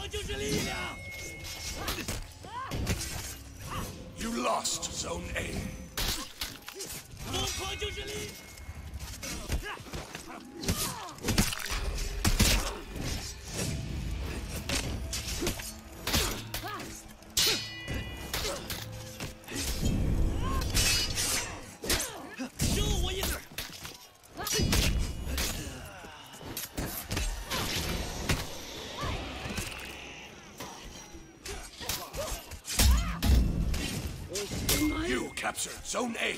You lost Zone A. You captured Zone A.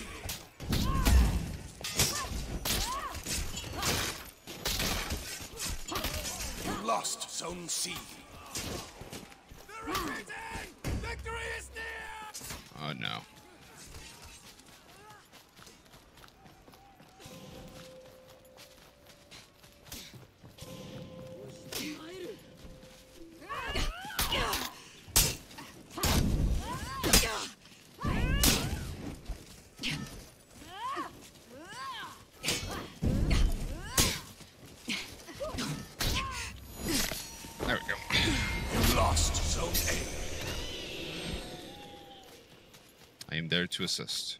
You lost Zone C. They're retreating! Victory is near! Oh no. There we go. You lost Zone A. I am there to assist.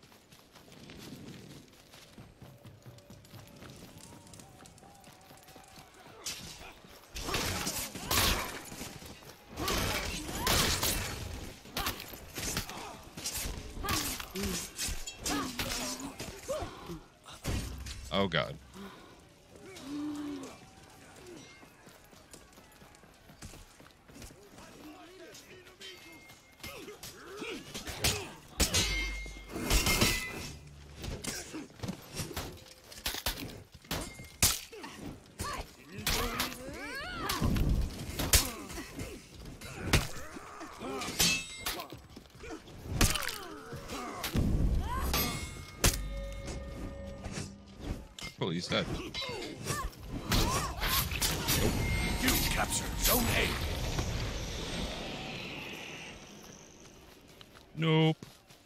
Oh god. Cool, he's dead. You captured Zone A. Nope.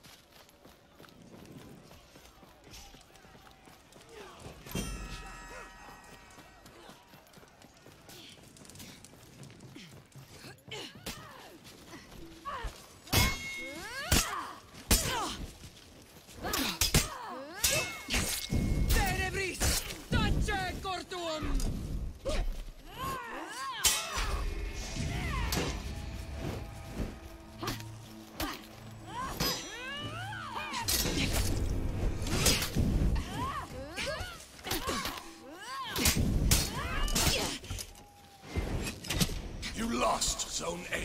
You lost Zone A.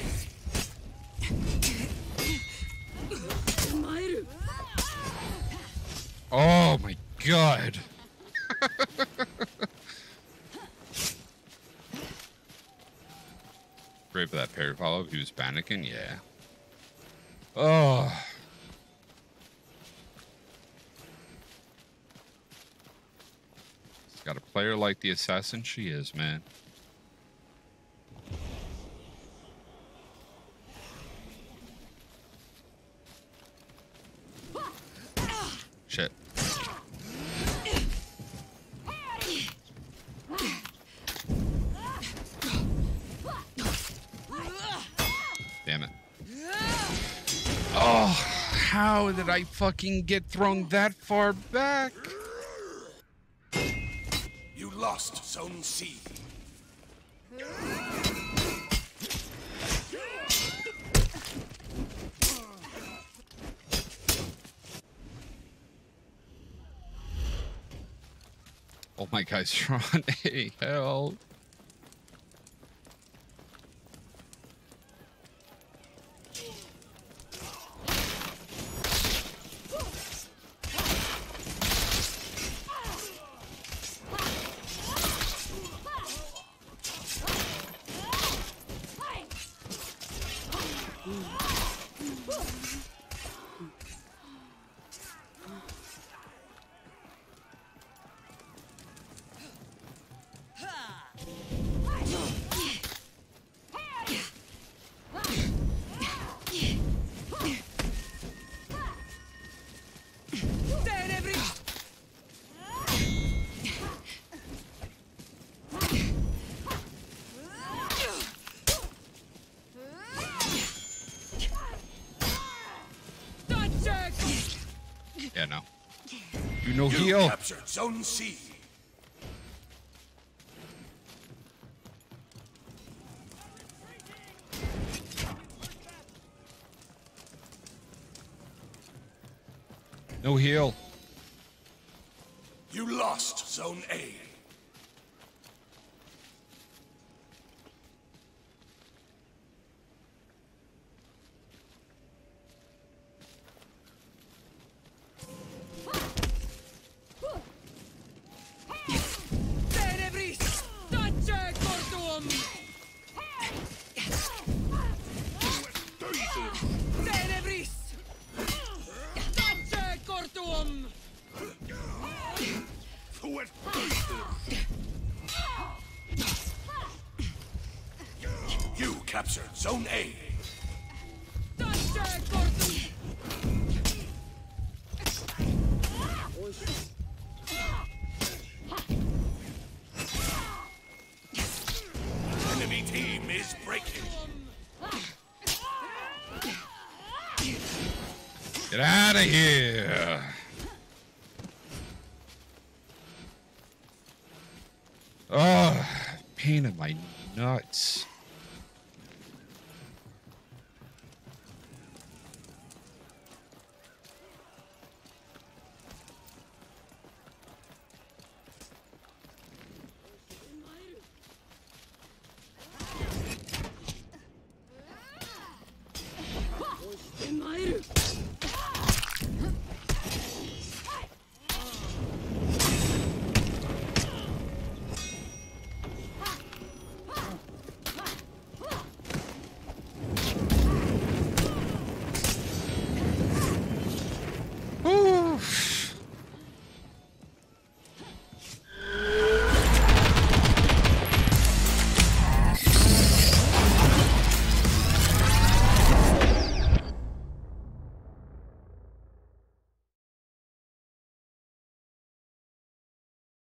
Oh my god. Great for that parry follow. He was panicking, yeah. Oh. He's got a player like the assassin she is, man. Shit. Damn it. Oh, how did I fucking get thrown that far back? You lost Zone C. Oh my God, Sean, hey, hell. No You heal. captured Zone C. No heal. You lost Zone A. Tenebris! Tace cortuum! Tenebris! Tace cortuum! You captured Zone A. Tace cortuum! Enemy team is breaking. Get out of here. Oh, pain in my nuts.